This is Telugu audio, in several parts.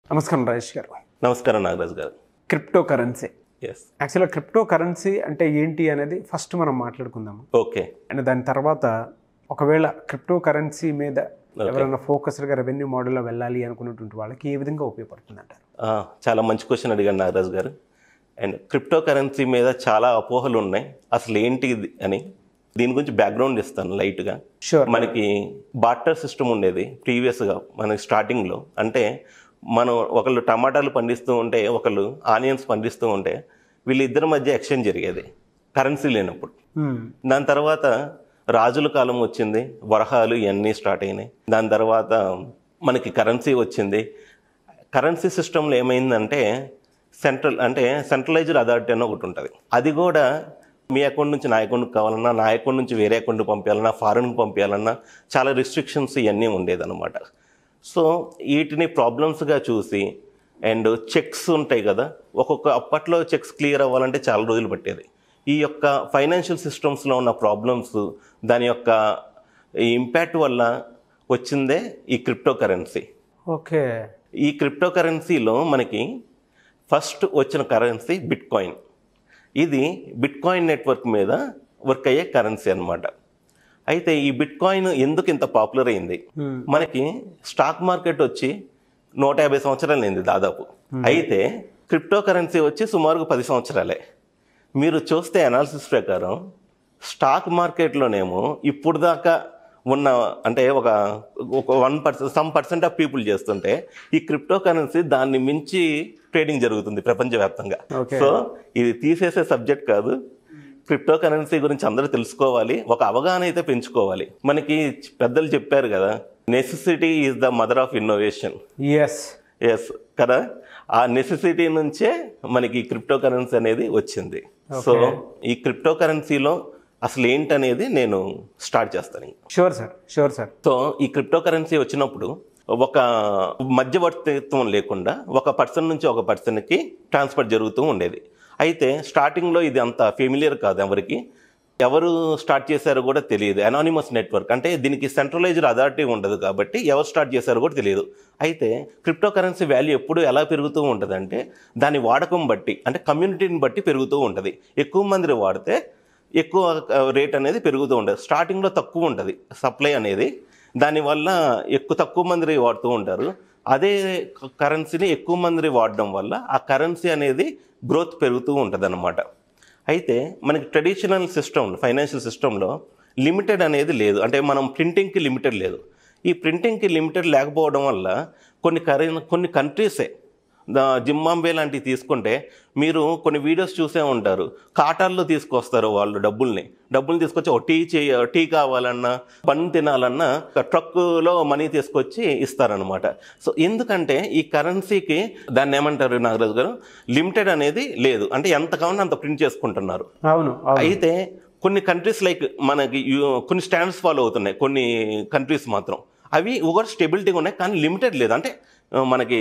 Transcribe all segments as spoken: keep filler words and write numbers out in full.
నమస్కారం రాజేష్ గారు. నమస్కారం నాగరాజ్ గారు. క్రిప్టో కరెన్సీ, ఎస్ యాక్చువల్గా క్రిప్టో కరెన్సీ అంటే ఏంటి అనేది ఫస్ట్ మనం మాట్లాడుకుందాము. ఓకే. అండ్ దాని తర్వాత ఒకవేళ క్రిప్టో కరెన్సీ మీద ఎవరైనా ఫోకస్డ్గా రెవెన్యూ మోడల్లో వెళ్ళాలి అనుకున్నటువంటి వాళ్ళకి ఏ విధంగా ఉపయోగపడుతుంది అంటారు? చాలా మంచి క్వశ్చన్ అడిగాను నాగరాజ్ గారు. అండ్ క్రిప్టో కరెన్సీ మీద చాలా అపోహలు ఉన్నాయి. అసలు ఏంటి ఇది అని దీని గురించి బ్యాక్గ్రౌండ్ ఇస్తాను లైట్గా. షూర్. మనకి బార్టర్ సిస్టమ్ ఉండేది ప్రీవియస్గా మనకి స్టార్టింగ్లో. అంటే మనం ఒకళ్ళు టమాటాలు పండిస్తూ ఉంటే ఒకళ్ళు ఆనియన్స్ పండిస్తూ ఉంటే వీళ్ళిద్దరి మధ్య ఎక్స్చేంజ్ జరిగేది కరెన్సీ లేనప్పుడు. దాని తర్వాత రాజుల కాలం వచ్చింది, వరహాలు ఇవన్నీ స్టార్ట్ అయినాయి. దాని తర్వాత మనకి కరెన్సీ వచ్చింది. కరెన్సీ సిస్టంలో ఏమైందంటే సెంట్రల్ అంటే సెంట్రలైజ్డ్ అథారిటీ అని ఒకటి ఉంటుంది. అది కూడా మీ అకౌంట్ నుంచి నా అకౌంట్కి కావాలన్నా, నా అకౌంట్ నుంచి వేరే అకౌంట్కి పంపించాలన్నా, ఫారెన్కి పంపించాలన్నా చాలా రిస్ట్రిక్షన్స్ ఇవన్నీ ఉండేదన్నమాట. సో వీటిని ప్రాబ్లమ్స్గా చూసి అండ్ చెక్స్ ఉంటాయి కదా, ఒక్కొక్క అప్పట్లో చెక్స్ క్లియర్ అవ్వాలంటే చాలా రోజులు పట్టేది. ఈ యొక్క ఫైనాన్షియల్ సిస్టమ్స్లో ఉన్న ప్రాబ్లమ్స్, దాని యొక్క ఇంపాక్ట్ వల్ల వచ్చిందే ఈ క్రిప్టో కరెన్సీ. ఓకే. ఈ క్రిప్టో కరెన్సీలో మనకి ఫస్ట్ వచ్చిన కరెన్సీ బిట్ కాయిన్. ఇది బిట్ కాయిన్ నెట్వర్క్ మీద వర్క్ అయ్యే కరెన్సీ అనమాట. అయితే ఈ బిట్ కాయిన్ ఎందుకు ఇంత పాపులర్ అయింది? మనకి స్టాక్ మార్కెట్ వచ్చి నూట యాభై సంవత్సరాలు అయింది దాదాపు. అయితే క్రిప్టో కరెన్సీ వచ్చి సుమారుగా పది సంవత్సరాలే. మీరు చూస్తే అనాలిసిస్ ప్రకారం స్టాక్ మార్కెట్లోనేమో ఇప్పుడు దాకా ఉన్న అంటే ఒక ఒక one percent some percent of people చేస్తుంటే ఈ క్రిప్టో కరెన్సీ దాన్ని మించి ట్రేడింగ్ జరుగుతుంది ప్రపంచవ్యాప్తంగా. సో ఇది తీసేసే సబ్జెక్ట్ కాదు. క్రిప్టో కరెన్సీ గురించి అందరూ తెలుసుకోవాలి, ఒక అవగాహన అయితే పెంచుకోవాలి. మనకి పెద్దలు చెప్పారు కదా, necessity is the mother of innovation. Yes yes కదా. ఆ నెసెసిటీ నుంచే మనకి క్రిప్టో కరెన్సీ అనేది వచ్చింది. సో ఈ క్రిప్టో కరెన్సీలో అసలు ఏంటనేది నేను స్టార్ట్ చేస్తాను. Sure sir, sure sir. So ఈ క్రిప్టో కరెన్సీ వచ్చినప్పుడు ఒక మధ్యవర్తిత్వం లేకుండా ఒక పర్సన్ నుంచి ఒక పర్సన్కి ట్రాన్స్ఫర్ జరుగుతూ ఉండేది. అయితే స్టార్టింగ్లో ఇది అంత ఫెమిలియర్ కాదు ఎవరికి, ఎవరు స్టార్ట్ చేశారో కూడా తెలియదు. అనానిమస్ నెట్వర్క్ అంటే దీనికి సెంట్రలైజ్డ్ అథారిటీ ఉండదు కాబట్టి ఎవరు స్టార్ట్ చేశారో కూడా తెలియదు. అయితే క్రిప్టో కరెన్సీ వాల్యూ ఎప్పుడు ఎలా పెరుగుతూ ఉంటుంది అంటే దాని వాడకం బట్టి, అంటే కమ్యూనిటీని బట్టి పెరుగుతూ ఉంటుంది. ఎక్కువ మంది వాడితే ఎక్కువ రేట్ అనేది పెరుగుతూ ఉంటుంది. స్టార్టింగ్లో తక్కువ ఉంటుంది సప్లై అనేది, దానివల్ల ఎక్కువ తక్కువ మంది వాడుతూ ఉంటారు. అదే కరెన్సీని ఎక్కువ మంది వాడడం వల్ల ఆ కరెన్సీ అనేది గ్రోత్ పెరుగుతూ ఉంటుంది అన్నమాట. అయితే మనకి ట్రెడిషనల్ సిస్టమ్ ఫైనాన్షియల్ సిస్టంలో లిమిటెడ్ అనేది లేదు. అంటే మనం ప్రింటింగ్కి లిమిటెడ్ లేదు. ఈ ప్రింటింగ్కి లిమిటెడ్ లేకపోవడం వల్ల కొన్ని కరె కొన్ని కంట్రీసే, జింబాబ్వే లాంటివి తీసుకుంటే మీరు కొన్ని వీడియోస్ చూసే ఉంటారు, కాటాల్లో తీసుకొస్తారు వాళ్ళు డబ్బుల్ని డబ్బుల్ని తీసుకొచ్చి ఒక టీ చేయ టీ కావాలన్నా పన్ను తినాలన్నా ట్రక్కులో మనీ తీసుకొచ్చి ఇస్తారనమాట. సో ఎందుకంటే ఈ కరెన్సీకి దాన్ని ఏమంటారు నాగరాజు గారు, లిమిటెడ్ అనేది లేదు. అంటే ఎంత కావాలో అంత ప్రింట్ చేసుకుంటున్నారు. అవును. అయితే కొన్ని కంట్రీస్ లైక్ మనకి కొన్ని స్టాండర్డ్స్ ఫాలో అవుతున్నాయి కొన్ని కంట్రీస్ మాత్రం, అవి ఒకటి స్టెబిలిటీగా ఉన్నాయి కానీ లిమిటెడ్ లేదు. అంటే మనకి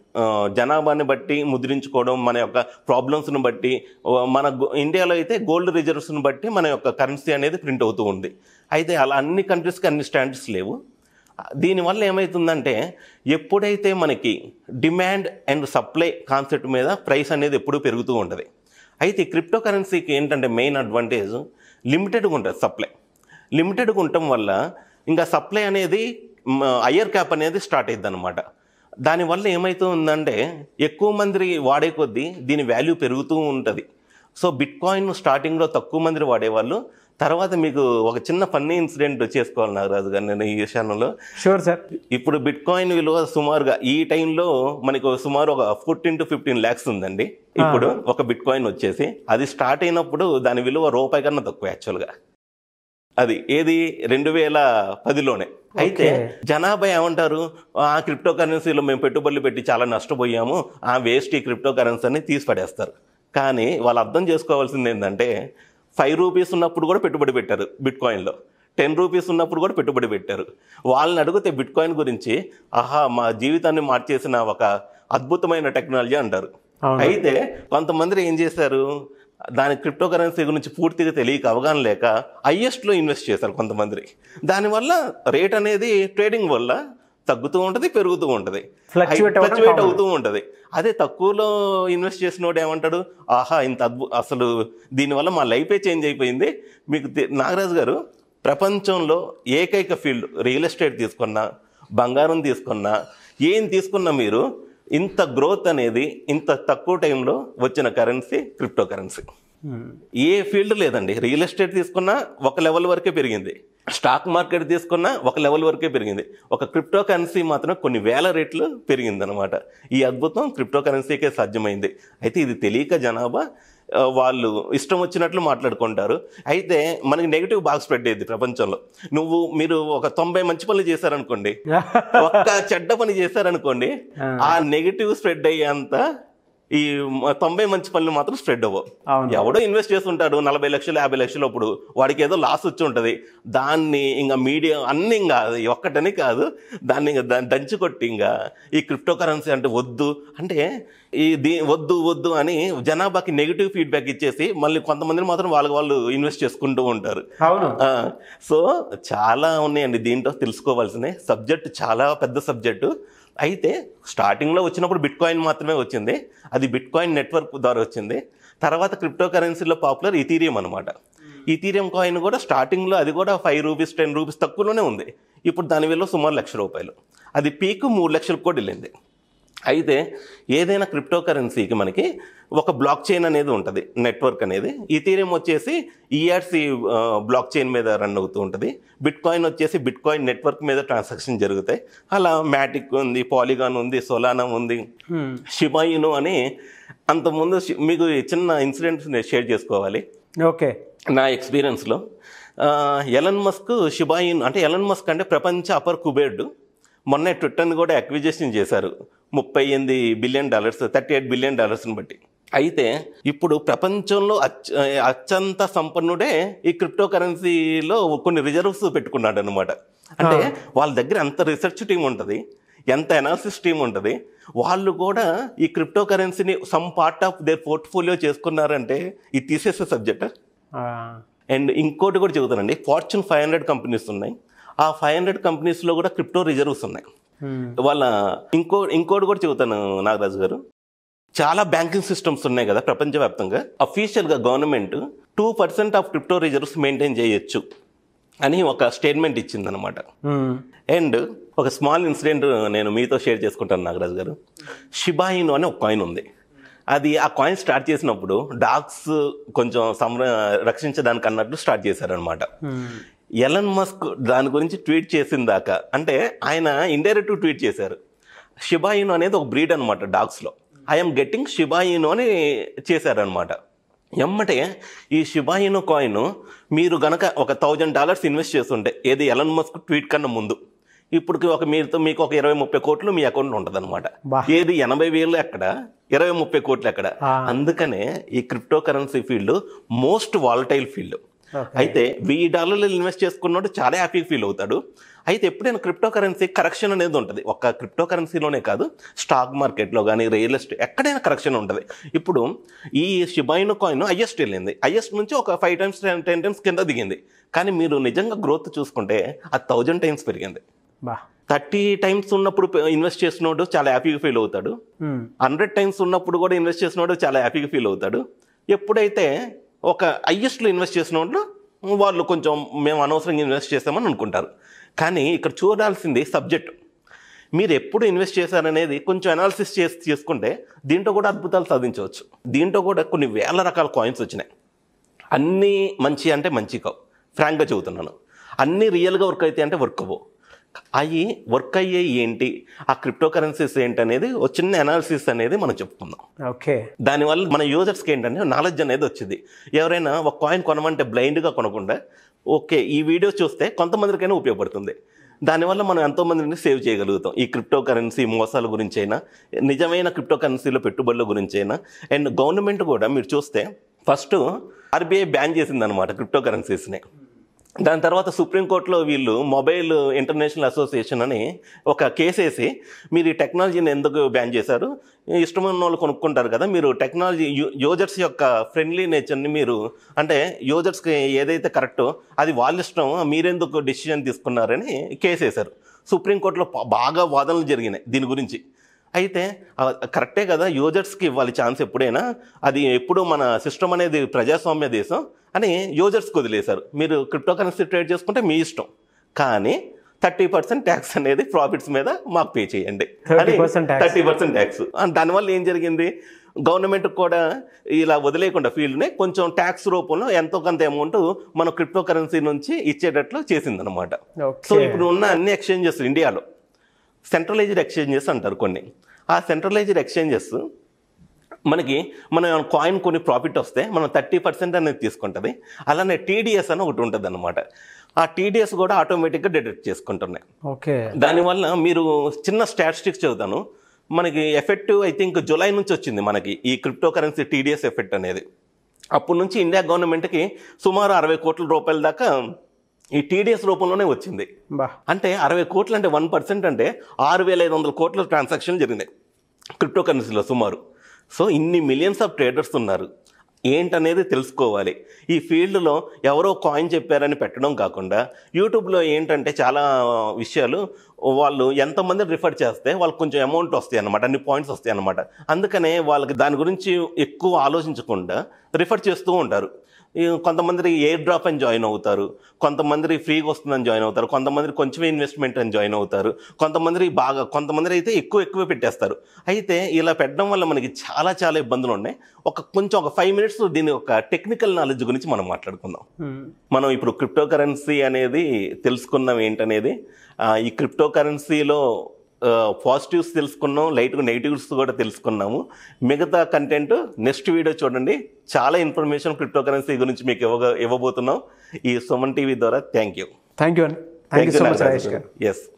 జనాభాని బట్టి ముద్రించుకోవడం, మన యొక్క ప్రాబ్లమ్స్ని బట్టి, మన ఇండియాలో అయితే గోల్డ్ రిజర్వ్స్ని బట్టి మన యొక్క కరెన్సీ అనేది ప్రింట్ అవుతూ ఉంది. అయితే అలా అన్ని కంట్రీస్కి అన్ని స్టాండర్డ్స్ లేవు. దీనివల్ల ఏమవుతుందంటే ఎప్పుడైతే మనకి డిమాండ్ అండ్ సప్లై కాన్సెప్ట్ మీద ప్రైస్ అనేది ఎప్పుడూ పెరుగుతూ ఉంటుంది. అయితే క్రిప్టో కరెన్సీకి ఏంటంటే మెయిన్ అడ్వాంటేజ్ లిమిటెడ్గా ఉంటుంది సప్లై. లిమిటెడ్గా ఉండటం వల్ల ఇంకా సప్లై అనేది హయ్యర్ క్యాప్ అనేది స్టార్ట్ అయ్యిద్ది అనమాట. దానివల్ల ఏమవుతుందంటే ఎక్కువ మంది వాడే కొద్దీ దీని వాల్యూ పెరుగుతూ ఉంటుంది. సో బిట్ కాయిన్ స్టార్టింగ్లో తక్కువ మంది వాడేవాళ్ళు, తర్వాత మీకు ఒక చిన్న ఫన్నీ ఇన్సిడెంట్ చేసుకోవాలి నాగరాజు గారు నేను ఈ విషయంలో. Sure sir. ఇప్పుడు బిట్ కాయిన్ విలువ సుమారుగా ఈ టైంలో మనకు సుమారు ఒక ఫోర్టీన్ టు ఫిఫ్టీన్ ల్యాక్స్ ఉందండి ఇప్పుడు ఒక బిట్ కాయిన్ వచ్చేసి. అది స్టార్ట్ అయినప్పుడు దాని విలువ రూపాయి కన్నా తక్కువ యాక్చువల్గా. అది ఏది రెండు వేల పదిలోనే. అయితే జనాభా ఏమంటారు, ఆ క్రిప్టో కరెన్సీలో మేము పెట్టుబడులు పెట్టి చాలా నష్టపోయాము, ఆ వేస్ట్ ఈ క్రిప్టో కరెన్సీ అని తీసి పడేస్తారు. కానీ వాళ్ళు అర్థం చేసుకోవాల్సింది ఏంటంటే ఫైవ్ రూపీస్ ఉన్నప్పుడు కూడా పెట్టుబడి పెట్టారు బిట్ కాయిన్లో, టెన్ రూపీస్ ఉన్నప్పుడు కూడా పెట్టుబడి పెట్టారు. వాళ్ళని అడిగితే బిట్ కాయిన్ గురించి ఆహా మా జీవితాన్ని మార్చేసిన ఒక అద్భుతమైన టెక్నాలజీ అంటారు. అయితే కొంతమంది ఏం చేశారు, దాని క్రిప్టో కరెన్సీ గురించి పూర్తిగా తెలియక అవగాహన లేక హైయెస్ట్లో ఇన్వెస్ట్ చేశారు కొంతమంది. దానివల్ల రేట్ అనేది ట్రేడింగ్ వల్ల తగ్గుతూ ఉంటుంది, పెరుగుతూ ఉంటుంది, Fluctuate అవ్వడం ఫ్లక్చువేట్ common. అవుతూ ఉంటుంది. అదే తక్కువలో ఇన్వెస్ట్ చేసినోడు ఏమంటాడు, ఆహా ఇంత అద్భు అసలు దీనివల్ల మా లైఫే చేంజ్ అయిపోయింది. మీకు తె- నాగరాజు గారు, ప్రపంచంలో ఏకైక ఫీల్డ్ రియల్ ఎస్టేట్ తీసుకున్నా, బంగారం తీసుకున్నా, ఏం తీసుకున్నా మీరు ఇంత గ్రోత్ అనేది ఇంత తక్కువ టైంలో వచ్చిన కరెన్సీ క్రిప్టో కరెన్సీ. ఏ ఫీల్డ్ లేదండి. రియల్ ఎస్టేట్ తీసుకున్నా ఒక లెవెల్ వరకే పెరిగింది, స్టాక్ మార్కెట్ తీసుకున్నా ఒక లెవెల్ వరకే పెరిగింది, ఒక క్రిప్టో కరెన్సీ మాత్రం కొన్ని వేల రెట్లు పెరిగింది అనమాట. ఈ అద్భుతం క్రిప్టో కరెన్సీకే సాధ్యమైంది. అయితే ఇది తెలియక జనాభా ఆ, వాళ్ళు ఇష్టం వచ్చినట్లు మాట్లాడుకుంటారు. అయితే మనకి నెగిటివ్ బాగా స్ప్రెడ్ అయ్యింది ప్రపంచంలో. నువ్వు మీరు ఒక తొంభై మంచి పనులు చేశారనుకోండి, ఒక్క చెడ్డ పని చేశారనుకోండి, ఆ నెగిటివ్ స్ప్రెడ్ అయ్యేంత ఈ మ- తొంభై మంచి పనులు మాత్రం స్ప్రెడ్ అవ్వవు. అవును. ఎవడో ఇన్వెస్ట్ చేస్తుంటాడు నలభై లక్షలు యాభై లక్షలు, అప్పుడు వాడికి ఏదో లాస్ వచ్చి ఉంటుంది. దాన్ని ఇంకా మీడియా అన్ని ఇంకా అది ఒక్కటని కాదు, దాన్ని ఇంకా ద- దంచి కొట్టి ఇంకా ఈ క్రిప్టో కరెన్సీ అంటే వద్దు అంటే ఈ దీ వద్దు వద్దు అని జనాభాకి నెగిటివ్ ఫీడ్బ్యాక్ ఇచ్చేసి మళ్ళీ కొంతమందిని మాత్రం వాళ్ళకి వాళ్ళు ఇన్వెస్ట్ చేసుకుంటూ ఉంటారు. అవును. ఆ, సో చాలా ఉన్నాయండి దీంట్లో తెలుసుకోవాల్సినవి. సబ్జెక్ట్ చాలా పెద్ద సబ్జెక్టు. అయితే స్టార్టింగ్లో వచ్చినప్పుడు బిట్ కాయిన్ మాత్రమే వచ్చింది, అది బిట్ కాయిన్ నెట్వర్క్ ద్వారా వచ్చింది. తర్వాత క్రిప్టో కరెన్సీలో పాపులర్ ఇథీరియం అనమాట. ఇథీరియం కాయిన్ కూడా స్టార్టింగ్లో అది కూడా ఫైవ్ రూపీస్ టెన్ రూపీస్ తక్కువలోనే ఉంది. ఇప్పుడు దాని విలువ సుమారు లక్ష రూపాయలు, అది పీక్ మూడు లక్షలకు కూడా వెళ్ళింది. అయితే ఏదైనా క్రిప్టో కరెన్సీకి మనకి ఒక బ్లాక్ చైన్ అనేది ఉంటుంది, నెట్వర్క్ అనేది. ఇథీరియం వచ్చేసి ఈఆర్సి బ్లాక్ చైన్ మీద రన్ అవుతూ ఉంటుంది. బిట్ కాయిన్ వచ్చేసి బిట్ కాయిన్ నెట్వర్క్ మీద ట్రాన్సాక్షన్ జరుగుతాయి. అలా మ్యాటిక్ ఉంది, పాలిగాన్ ఉంది, సోలానా ఉంది, షిబాయిను అని. అంతకుముందు షి- మీకు చిన్న ఇన్సిడెంట్స్ నేను షేర్ చేసుకోవాలి. ఓకే. నా ఎక్స్పీరియన్స్లో ఎలన్ మస్క్ షిబాయిన్ అంటే ఎలన్ మస్క్ అంటే ప్రపంచ అపర్ కుబేర్డు. మొన్న ట్విట్టర్ని కూడా అక్విజిషన్ చేశారు ముప్పై ఎనిమిది billion dollars thirty eight billion డాలర్స్ని బట్టి. అయితే ఇప్పుడు ప్రపంచంలో అచ్చ అత్యంత సంపన్నుడే ఈ క్రిప్టో కరెన్సీలో కొన్ని రిజర్వ్స్ పెట్టుకున్నాడు అనమాట. అంటే వాళ్ళ దగ్గర ఎంత రీసెర్చ్ టీం ఉంటుంది, ఎంత అనాలిసిస్ టీం ఉంటుంది. వాళ్ళు కూడా ఈ క్రిప్టో కరెన్సీని some part of their portfolio చేసుకున్నారంటే ఇది తీసేసే సబ్జెక్ట్. అండ్ ఇంకోటి కూడా చెబుతానండి, ఫార్చ్యూన్ ఫైవ్ హండ్రెడ్ కంపెనీస్ ఉన్నాయి. ఆ ఫైవ్ హండ్రెడ్ కంపెనీస్లో కూడా క్రిప్టో రిజర్వ్స్ ఉన్నాయి వాళ్ళ. ఇంకో ఇంకోటి కూడా చెబుతాను నాగరాజు గారు, చాలా బ్యాంకింగ్ సిస్టమ్స్ ఉన్నాయి కదా ప్రపంచవ్యాప్తంగా. అఫీషియల్గా government two percent of crypto reserves maintain చేయొచ్చు అని ఒక స్టేట్మెంట్ ఇచ్చిందనమాట. అండ్ ఒక స్మాల్ ఇన్సిడెంట్ నేను మీతో షేర్ చేసుకుంటాను నాగరాజు గారు. షిబాయిను అని ఒక కాయిన్ ఉంది. అది ఆ కాయిన్ స్టార్ట్ చేసినప్పుడు డాగ్స్ కొంచెం సంర రక్షించడానికి అన్నట్టు స్టార్ట్ చేశారనమాట. ఎలన్ మస్క్ దాని గురించి ట్వీట్ చేసిన దాకా, అంటే ఆయన ఇండైరెక్ట్ ట్వీట్ చేశారు. షిబాయిను అనేది ఒక బ్రీడ్ అనమాట డాగ్స్లో. ఐఎమ్ గెట్టింగ్ షిబాయిను అని చేశారనమాట. ఎమ్మటే ఈ షిబాయిను కాయిన్ మీరు గనక ఒక థౌజండ్ డాలర్స్ ఇన్వెస్ట్ చేస్తుంటే, ఏది ఎలన్ మస్క్ ట్వీట్ కన్నా ముందు, ఇప్పుడు ఒక మీరుతో మీకు ఒక ఇరవై ముప్పై కోట్లు మీ అకౌంట్లో ఉంటుంది అనమాట. ఏది ఎనభై వేలు ఎక్కడ, ఇరవై ముప్పై కోట్లు ఎక్కడ. అందుకనే ఈ crypto currency field most volatile field. అయితే వెయ్యి డాలర్లు ఇన్వెస్ట్ చేసుకున్నాడు చాలా హ్యాపీగా ఫీల్ అవుతాడు. అయితే ఎప్పుడైనా క్రిప్టో కరెన్సీ కరెక్షన్ అనేది ఉంటుంది. ఒక్క క్రిప్టో కరెన్సీలోనే కాదు, స్టాక్ మార్కెట్లో కానీ రియల్ ఎస్టేట్ ఎక్కడైనా కరెక్షన్ ఉంటుంది. ఇప్పుడు ఈ షిబాయిను కాయిన్ హైయెస్ట్ వెళ్ళింది, హైయెస్ట్ నుంచి ఒక five times ten ten times కింద దిగింది. కానీ మీరు నిజంగా గ్రోత్ చూసుకుంటే అది థౌజండ్ టైమ్స్ పెరిగింది. థర్టీ టైమ్స్ ఉన్నప్పుడు ఇన్వెస్ట్ చేసినోడు చాలా హ్యాపీగా ఫీల్ అవుతాడు, హండ్రెడ్ టైమ్స్ ఉన్నప్పుడు కూడా ఇన్వెస్ట్ చేసినోడు చాలా హ్యాపీగా ఫీల్ అవుతాడు. ఎప్పుడైతే ఒక హైయెస్ట్లో ఇన్వెస్ట్ చేసిన వాళ్ళు వాళ్ళు కొంచెం మేము అనవసరంగా ఇన్వెస్ట్ చేస్తామని అనుకుంటారు. కానీ ఇక్కడ చూడాల్సింది సబ్జెక్ట్. మీరు ఎప్పుడు ఇన్వెస్ట్ చేశారనేది కొంచెం అనాలిసిస్ చేసి చేసుకుంటే దీంట్లో కూడా అద్భుతాలు సాధించవచ్చు. దీంట్లో కూడా కొన్ని వేల రకాల కాయిన్స్ వచ్చినాయి. అన్నీ మంచి అంటే మంచి కావు, ఫ్రాంక్గా చెబుతున్నాను. అన్నీ రియల్గా వర్క్ అయితే అంటే వర్క్ అవ్వవు. అవి వర్క్ అయ్యే ఏంటి, ఆ క్రిప్టో కరెన్సీస్ ఏంటి అనేది ఒక చిన్న అనాలిసిస్ అనేది మనం చెప్పుకుందాం. ఓకే. దానివల్ల మన యూజర్స్కి ఏంటంటే నాలెడ్జ్ అనేది వచ్చింది. ఎవరైనా ఒక కాయిన్ కొనమంటే బ్లైండ్గా కొనకుండా, ఓకే ఈ వీడియో చూస్తే కొంతమందికైనా ఉపయోగపడుతుంది, దానివల్ల మనం ఎంతోమందిని సేవ్ చేయగలుగుతాం. ఈ క్రిప్టో కరెన్సీ మోసాల గురించి అయినా, నిజమైన క్రిప్టో కరెన్సీలో పెట్టుబడుల గురించి అయినా. అండ్ గవర్నమెంట్ కూడా మీరు చూస్తే ఫస్ట్ ఆర్బీఐ బ్యాన్ చేసిందనమాట క్రిప్టో కరెన్సీస్ని. దాని తర్వాత సుప్రీంకోర్టులో వీళ్ళు మొబైల్ ఇంటర్నేషనల్ అసోసియేషన్ అని ఒక కేసు వేసి, మీరు ఈ టెక్నాలజీని ఎందుకు బ్యాన్ చేశారు, ఇష్టమైన వాళ్ళు కొనుక్కుంటారు కదా, మీరు టెక్నాలజీ యూ యూజర్స్ యొక్క ఫ్రెండ్లీ నేచర్ని మీరు, అంటే యూజర్స్కి ఏదైతే కరెక్టో అది వాళ్ళ ఇష్టం, మీరెందుకు డెసిషన్ తీసుకున్నారని కేసు వేశారు. సుప్రీంకోర్టులో ప- బాగా వాదనలు జరిగినాయి దీని గురించి. అయితే ఆ, కరెక్టే కదా, యూజర్స్కి ఇవ్వాలి ఛాన్స్ ఎప్పుడైనా, అది ఎప్పుడు మన సిస్టమ్ అనేది ప్రజాస్వామ్య దేశం అని యూజర్స్కి వదిలేశారు. మీరు క్రిప్టో కరెన్సీ ట్రేడ్ చేసుకుంటే మీ ఇష్టం, కానీ థర్టీ పర్సెంట్ ట్యాక్స్ అనేది ప్రాఫిట్స్ మీద మాకు పే చేయండి, thirty percent tax thirty percent tax. దానివల్ల ఏం జరిగింది, గవర్నమెంట్ కూడా ఇలా వదిలేకుండా ఫీల్డ్ని కొంచెం ట్యాక్స్ రూపంలో ఎంతో కొంత అమౌంట్ మన క్రిప్టో కరెన్సీ నుంచి ఇచ్చేటట్లు చేసిందనమాట. సో ఇప్పుడు ఉన్న అన్ని ఎక్స్చేంజెస్ ఇండియాలో సెంట్రలైజ్డ్ ఎక్స్చేంజెస్ అంటారు కొన్ని. ఆ సెంట్రలైజ్డ్ ఎక్స్చేంజెస్ మనకి మనం కాయిన్ కొన్ని ప్రాఫిట్ వస్తే మనం థర్టీ పర్సెంట్ అనేది తీసుకుంటుంది. అలానే టీడీఎస్ అని ఒకటి ఉంటుంది అనమాట. ఆ టీడీఎస్ కూడా ఆటోమేటిక్గా డిడక్ట్ చేసుకుంటున్నాయి. ఓకే, దానివల్ల మీరు చిన్న స్టాటిస్టిక్స్ చెబుతాను. మనకి ఎఫెక్టివ్ ఐ థింక్ జూలై నుంచి వచ్చింది మనకి ఈ క్రిప్టో కరెన్సీ టీడీఎస్ ఎఫెక్ట్ అనేది. అప్పటి నుంచి ఇండియా గవర్నమెంట్కి సుమారు అరవై కోట్ల రూపాయల దాకా ఈ టీడీఎస్ రూపంలోనే వచ్చింది. బా, అంటే అరవై కోట్లు అంటే వన్ పర్సెంట్ అంటే ఆరు వేల ఐదు వందల కోట్ల ట్రాన్సాక్షన్ జరిగినాయి క్రిప్టో కరెన్సీలో సుమారు. సో ఇన్ని మిలియన్స్ ఆఫ్ ట్రేడర్స్ ఉన్నారు, ఏంటనేది తెలుసుకోవాలి. ఈ ఫీల్డ్లో ఎవరో కాయిన్ చెప్పారని పెట్టడం కాకుండా యూట్యూబ్లో ఏంటంటే చాలా విషయాలు వాళ్ళు ఎంతమంది రిఫర్ చేస్తే వాళ్ళకి కొంచెం అమౌంట్ వస్తాయి అన్నమాట, అన్ని పాయింట్స్ వస్తాయి అన్నమాట. అందుకనే వాళ్ళకి దాని గురించి ఎక్కువ ఆలోచించకుండా రిఫర్ చేస్తూ ఉంటారు. కొంతమంది ఎయిర్ డ్రాప్ అని జాయిన్ అవుతారు, కొంతమంది ఫ్రీగా వస్తుందని జాయిన్ అవుతారు, కొంతమంది కొంచెం ఇన్వెస్ట్మెంట్ అని జాయిన్ అవుతారు, కొంతమంది బాగా కొంతమంది అయితే ఎక్కువ ఎక్కువ పెట్టేస్తారు. అయితే ఇలా పెట్టడం వల్ల మనకి చాలా చాలా ఇబ్బందులు ఉన్నాయి. ఒక కొంచెం ఒక ఫైవ్ మినిట్స్ దీని ఒక టెక్నికల్ నాలెడ్జ్ గురించి మనం మాట్లాడుకుందాం. మనం ఇప్పుడు క్రిప్టో కరెన్సీ అనేది తెలుసుకున్నాం ఏంటనేది. ఈ క్రిప్టో కరెన్సీలో పాజిటివ్స్ తెలుసుకున్నాం, లైట్గా నెగిటివ్స్ కూడా తెలుసుకున్నాము. మిగతా కంటెంట్ నెక్స్ట్ వీడియో చూడండి, చాలా ఇన్ఫర్మేషన్ క్రిప్టో కరెన్సీ గురించి మీకు ఇవ్వ ఇవ్వబోతున్నాం ఈ సుమన్ టీవీ ద్వారా. థ్యాంక్ యూ థ్యాంక్ యూ అండి, thank you so much Rajesh గారు. ఎస్.